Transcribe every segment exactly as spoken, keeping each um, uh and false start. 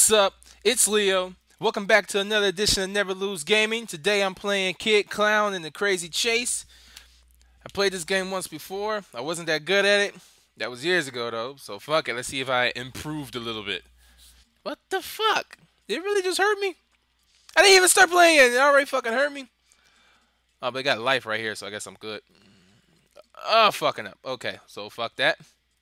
What's up? It's Leo. Welcome back to another edition of Never Lose Gaming. Today I'm playing Kid Clown in the Crazy Chase. I played this game once before. I wasn't that good at it. That was years ago though, so fuck it. Let's see if I improved a little bit. What the fuck? Did it really just hurt me? I didn't even start playing it. It already fucking hurt me. Oh, but it got life right here, so I guess I'm good. Oh, fucking up. Okay, so fuck that.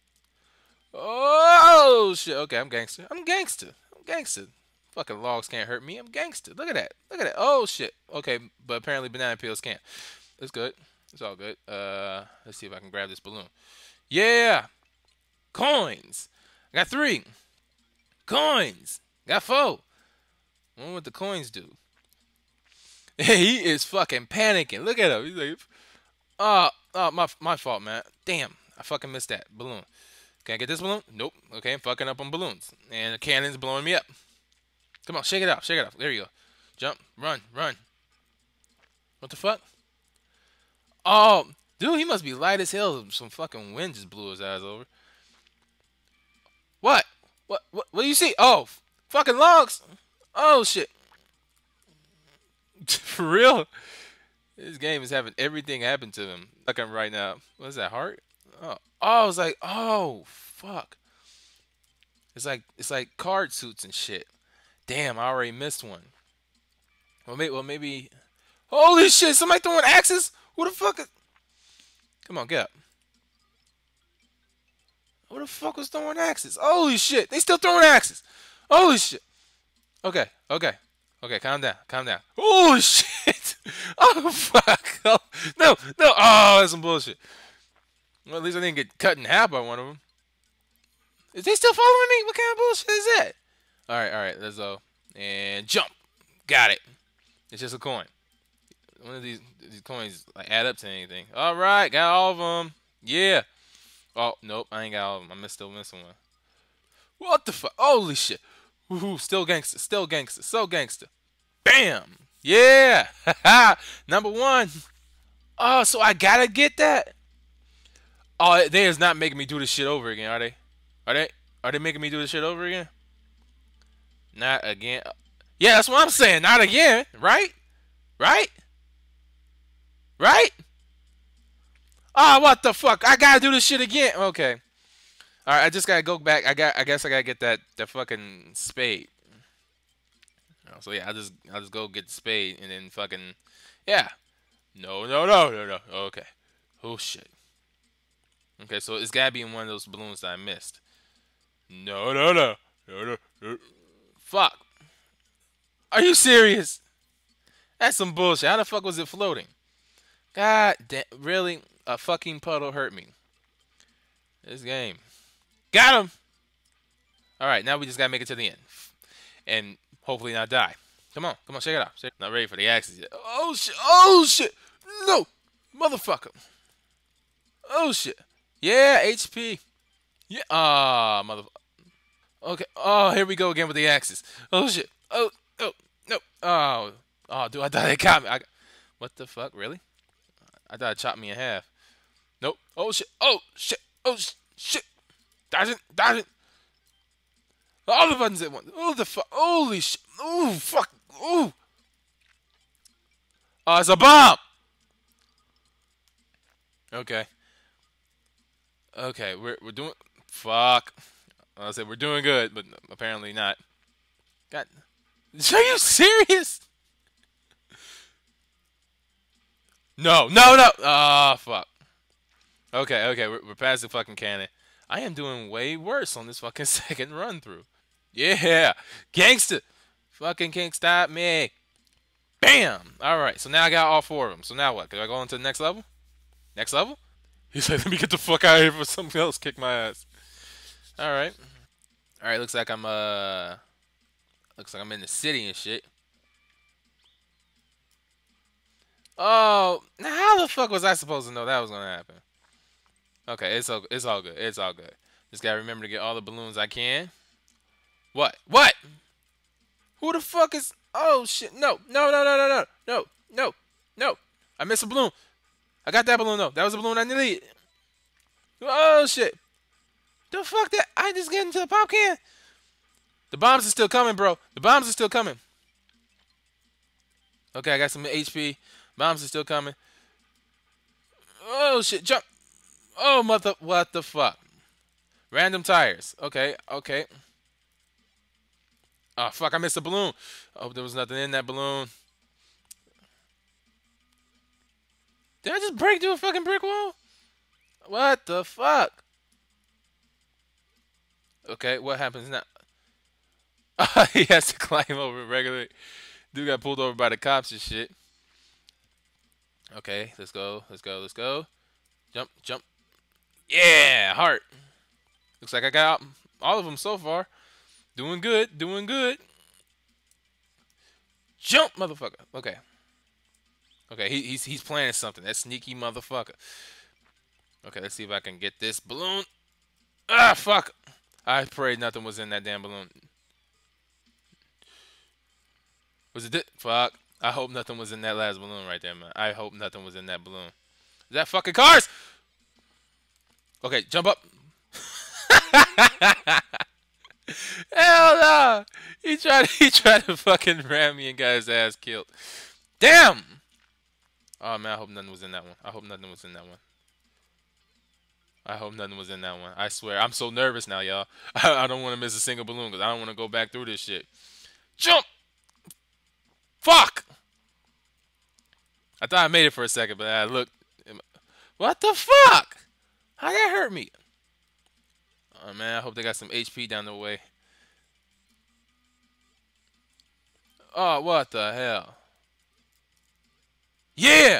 Oh, shit. Okay, I'm gangster. I'm gangster. I'm gangster. Fucking logs can't hurt me. I'm gangster. Look at that. Look at that. Oh, shit. Okay, but apparently banana peels can't. It's good. It's all good. Uh, let's see if I can grab this balloon. Yeah! Coins! I got three. Coins! Got four. I wonder what the coins do. He is fucking panicking. Look at him. He's like, oh, oh my, my fault, man. Damn, I fucking missed that balloon. Can I get this balloon? Nope. Okay, I'm fucking up on balloons. And the cannon's blowing me up. Come on, shake it off, shake it off. There you go. Jump, run, run. What the fuck? Oh, dude, he must be light as hell. Some fucking wind just blew his ass over. What? What? What? What do you see? Oh, fucking logs. Oh, shit. For real? This game is having everything happen to them. Like I'm right now. What's that, heart? Oh, oh, I was like, oh, fuck. It's like it's like card suits and shit. Damn, I already missed one. Well, maybe, well, maybe. Holy shit! Somebody throwing axes? Who the fuck? Is... Come on, get up. Who the fuck was throwing axes? Holy shit! They still throwing axes. Holy shit. Okay, okay, okay. Calm down, calm down. Holy shit! Oh fuck! Oh, no, no! Oh, that's some bullshit. Well, at least I didn't get cut in half by one of them. Is they still following me? What kind of bullshit is that? All right, all right, let's go. And jump. Got it. It's just a coin. One of these these coins like add up to anything. All right, got all of them. Yeah. Oh, nope, I ain't got all of them. I'm still missing one. What the fuck? Holy shit. Woohoo, still gangster, still gangster, so gangster. Bam. Yeah. Number one. Oh, so I gotta get that? Oh, they is not making me do this shit over again, are they? Are they? Are they making me do this shit over again? Not again. Yeah, that's what I'm saying. Not again. Right? Right? Right? Oh, what the fuck? I gotta do this shit again. Okay. All right, I just gotta go back. I got. I guess I gotta get that that fucking spade. Oh, so yeah, I just I will just go get the spade and then fucking yeah. No, no, no, no, no. Okay. Oh shit. Okay, so it's gotta be in one of those balloons that I missed. No, no, no, no, no, no. Fuck. Are you serious? That's some bullshit. How the fuck was it floating? God damn. Really? A fucking puddle hurt me. This game. Got him! Alright, now we just gotta make it to the end. And hopefully not die. Come on. Come on, shake it off. Shake. Not ready for the axes yet. Oh shit. Oh shit. No. Motherfucker. Oh shit. Yeah, H P. Yeah. Ah, motherfucker. Okay. Oh, here we go again with the axes. Oh shit. Oh, oh, no. Oh, oh, dude, I thought they got me. I, what the fuck? Really? I thought it chopped me in half. Nope. Oh shit. Oh shit. Oh sh shit. Dodge it. Dodge it. All the buttons at once. Oh the fuck. Holy shit. Oh fuck. Oh. Oh, it's a bomb. Okay. Okay, we're we're doing. Fuck. I said we're doing good, but apparently not. God, are you serious? No, no, no. Ah, oh, fuck. Okay, okay, we're, we're past the fucking cannon. I am doing way worse on this fucking second run through. Yeah, gangster. Fucking can't stop me. Bam. All right, so now I got all four of them. So now what? Can I go on to the next level? Next level? He's like, let me get the fuck out of here before something else kick my ass. All right. All right, looks like I'm uh looks like I'm in the city and shit. Oh, now how the fuck was I supposed to know that was gonna happen? Okay, it's all it's all good. It's all good. Just gotta remember to get all the balloons I can. What? What? Who the fuck is? Oh shit! No! No! No! No! No! No! No! No! No! I missed a balloon. I got that balloon though. That was a balloon I needed. Oh shit! The fuck that? I just get into the pop can. The bombs are still coming, bro. The bombs are still coming. Okay, I got some H P. Bombs are still coming. Oh shit! Jump! Oh mother! What the fuck? Random tires. Okay, okay. Oh fuck! I missed a balloon. I hope there was nothing in that balloon. Did I just break through a fucking brick wall? What the fuck? Okay, what happens now? He has to climb over regularly. Dude got pulled over by the cops and shit. Okay, let's go. Let's go. Let's go. Jump, jump. Yeah, heart. Looks like I got all of them so far. Doing good. Doing good. Jump, motherfucker. Okay. Okay, he, he's he's planning something. That sneaky motherfucker. Okay, let's see if I can get this balloon. Ah, fuck. I prayed nothing was in that damn balloon. Was it? Fuck. I hope nothing was in that last balloon right there, man. I hope nothing was in that balloon. Is that fucking cars? Okay, jump up. Hell no! He tried. He tried to fucking ram me and got his ass killed. Damn. Oh man, I hope nothing was in that one. I hope nothing was in that one. I hope nothing was in that one. I swear, I'm so nervous now, y'all. I, I don't want to miss a single balloon because I don't want to go back through this shit. Jump! Fuck! I thought I made it for a second, but I looked. What the fuck? How that hurt me? Oh man, I hope they got some H P down the way. Oh, what the hell? Yeah!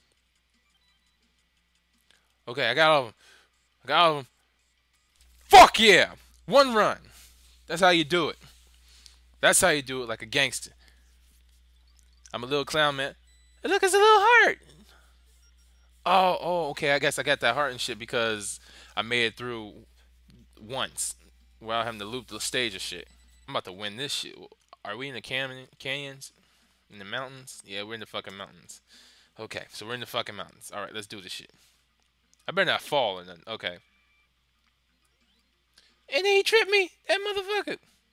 Okay, I got all of them. I got all of them. Fuck yeah! One run. That's how you do it. That's how you do it like a gangster. I'm a little clown, man. Hey, look, it's a little heart. Oh, oh, okay. I guess I got that heart and shit because I made it through once without having to loop the stage or shit. I'm about to win this shit. Are we in the canyon, canyons? In the mountains? Yeah, we're in the fucking mountains. Okay, so we're in the fucking mountains. All right, let's do this shit. I better not fall and then. Okay. And then he tripped me, that motherfucker.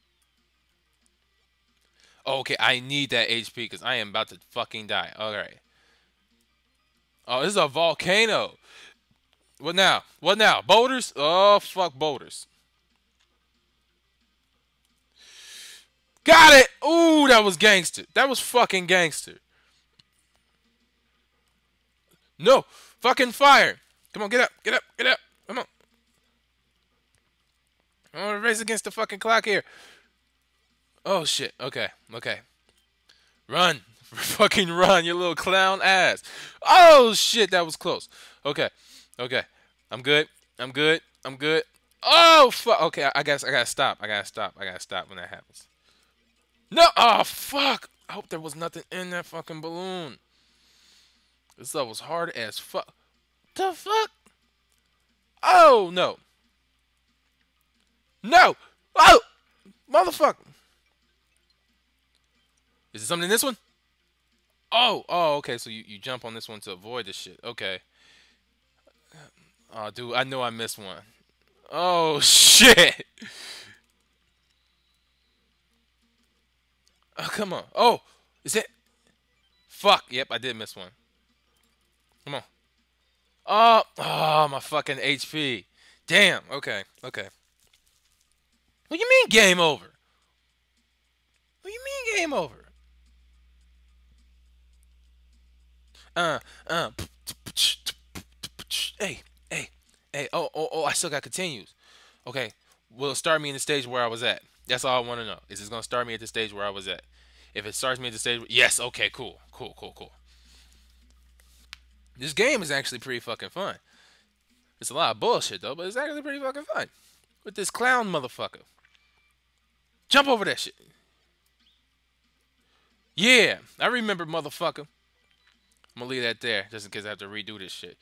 Oh, okay, I need that H P because I am about to fucking die. All right. Oh, this is a volcano. What now? What now? Boulders? Oh, fuck boulders. Got it! Ooh, that was gangster. That was fucking gangster. No. Fucking fire. Come on, get up. Get up. Get up. Come on. I want to race against the fucking clock here. Oh, shit. Okay. Okay. Run. Fucking run, you little clown ass. Oh, shit. That was close. Okay. Okay. I'm good. I'm good. I'm good. Oh, fuck. Okay, I, I guess I gotta stop. I gotta stop. I gotta stop when that happens. No. Oh, fuck. I hope there was nothing in that fucking balloon. This stuff was hard as fuck. The fuck? Oh, no. No. Oh, motherfucker. Is there something in this one? Oh, oh, okay. So you, you jump on this one to avoid this shit. Okay. Oh, dude, I know I missed one. Oh, shit. Oh, come on. Oh, is it? Fuck. Yep, I did miss one. Come on. Oh, oh, my fucking H P. Damn. Okay, okay. What do you mean game over? What do you mean game over? Uh, uh. Hey, hey, hey. Oh, oh, oh. I still got continues. Okay. Will it start me in the stage where I was at? That's all I want to know. Is it going to start me at the stage where I was at? If it starts me at the stage, yes. Okay. Cool. Cool. Cool. Cool. This game is actually pretty fucking fun. It's a lot of bullshit though, but it's actually pretty fucking fun. With this clown motherfucker. Jump over that shit. Yeah, I remember, motherfucker. I'm gonna leave that there just in case I have to redo this shit.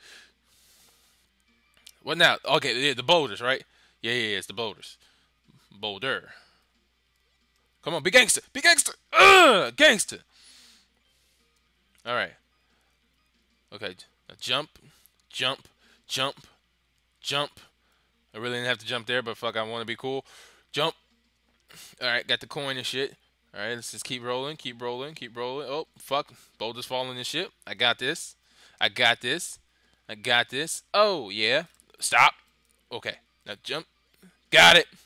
What now? Okay, yeah, the boulders, right? Yeah, yeah, yeah, it's the boulders. Boulder. Come on, be gangster, be gangster. Ugh, gangster. All right. Okay, now jump, jump, jump, jump. I really didn't have to jump there, but fuck, I want to be cool. Jump. All right, got the coin and shit. All right, let's just keep rolling, keep rolling, keep rolling. Oh, fuck. Boulder's falling and shit. I got this. I got this. I got this. Oh, yeah. Stop. Okay. Now jump. Got it.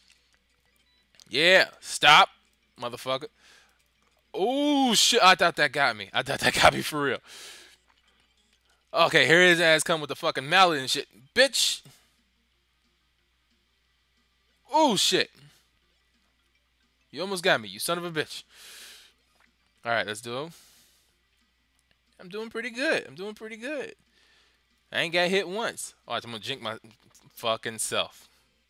Yeah. Stop, motherfucker. Oh, shit. I thought that got me. I thought that got me for real. Okay, here his ass come with the fucking mallet and shit. Bitch. Oh, shit. You almost got me, you son of a bitch. Alright, let's do it. I'm doing pretty good. I'm doing pretty good. I ain't got hit once. Alright, I'm gonna jinx my fucking self.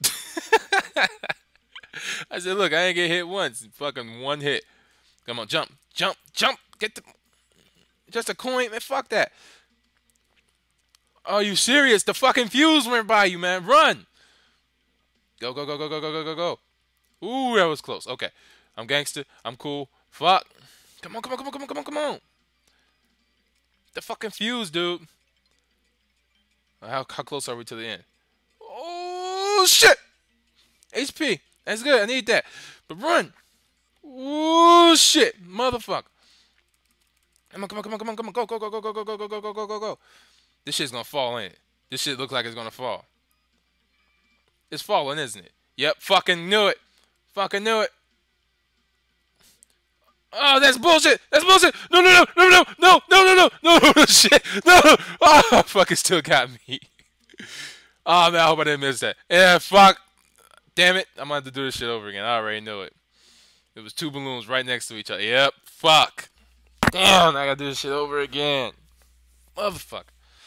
I said, look, I ain't get hit once. Fucking one hit. Come on, jump, jump, jump. Get the... Just a coin, man. Fuck that. Are you serious? The fucking fuse went by you, man. Run. Go, go, go, go, go, go, go, go, go. Ooh, that was close. Okay. I'm gangster. I'm cool. Fuck. Come on, come on, come on, come on, come on, come on. The fucking fuse, dude. How, how close are we to the end? Oh, shit. H P. That's good. I need that. But run. Oh, shit. Motherfucker. Come on, come on, come on, come on, come on. Go, go, go, go, go, go, go, go, go, go, go, go, go. This shit's gonna fall in it. This shit looks like it's gonna fall. It's falling, isn't it? Yep. Fucking knew it. Fucking knew it. Oh, that's bullshit. That's bullshit. No, no, no, no, no, no, no, no, no, no, no, shit. No. Oh, fuck, it still got me. Oh, man, I hope I didn't miss that. Yeah, fuck. Damn it. I'm going to have to do this shit over again. I already knew it. It was two balloons right next to each other. Yep. Fuck. Damn, I got to do this shit over again. Motherfucker.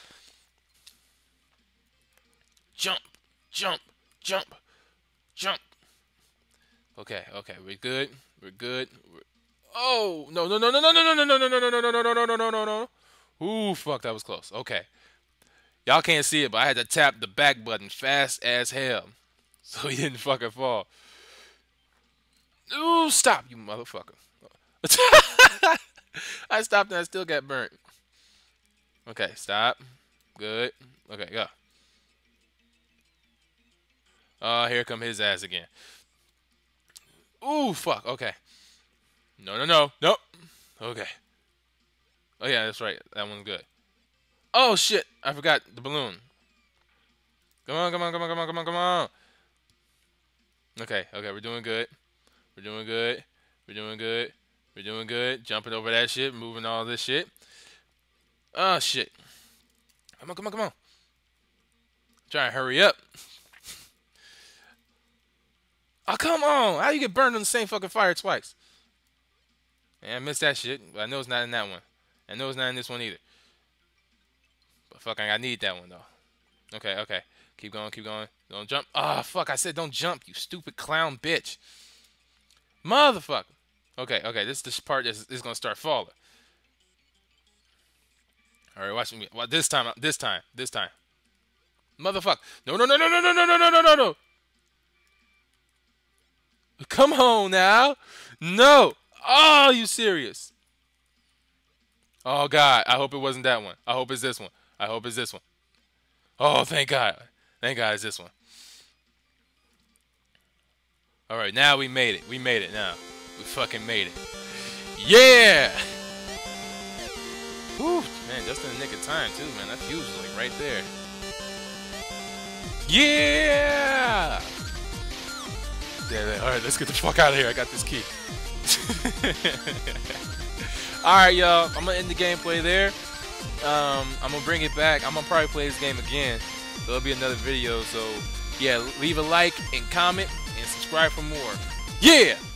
Jump. Jump. Jump. Jump. Okay, okay, we're good. We're good. We're... Oh, no, no, no, no, no, no, no, no, no, no, no, no, no, no, no, no, no, no, no. Ooh, fuck, that was close. Okay. Y'all can't see it, but I had to tap the back button fast as hell. So he didn't fucking fall. Ooh, stop, you motherfucker. I stopped and I still got burnt. Okay, stop. Good. Okay, go. Oh, here come his ass again. Ooh, fuck. Okay. No, no, no. Nope. Okay. Oh, yeah, that's right. That one's good. Oh, shit. I forgot the balloon. Come on, come on, come on, come on, come on, come on. Okay, okay, we're doing good. We're doing good. We're doing good. We're doing good. Jumping over that shit, moving all this shit. Oh, shit. Come on, come on, come on. Try and hurry up. Oh, come on. How you get burned on the same fucking fire twice? Man, I missed that shit. But I know it's not in that one. I know it's not in this one either. But fucking, I need that one, though. Okay, okay. Keep going, keep going. Don't jump. Ah, oh, fuck. I said don't jump, you stupid clown bitch. Motherfucker. Okay, okay. This this part is, is going to start falling. All right, watch me. Well, this time, this time, this time. Motherfucker. No, no, no, no, no, no, no, no, no, no, no. Come on now. No. Oh, you serious? Oh, God. I hope it wasn't that one. I hope it's this one. I hope it's this one. Oh, thank God. Thank God it's this one. All right, now we made it. We made it now. We fucking made it. Yeah! Whew, man, just in the nick of time, too, man. That fuse was, like, right there. Yeah! Yeah, all right, let's get the fuck out of here. I got this key. All right, y'all. I'm going to end the gameplay there. Um, I'm going to bring it back. I'm going to probably play this game again. There'll be another video. So, yeah, leave a like and comment and subscribe for more. Yeah!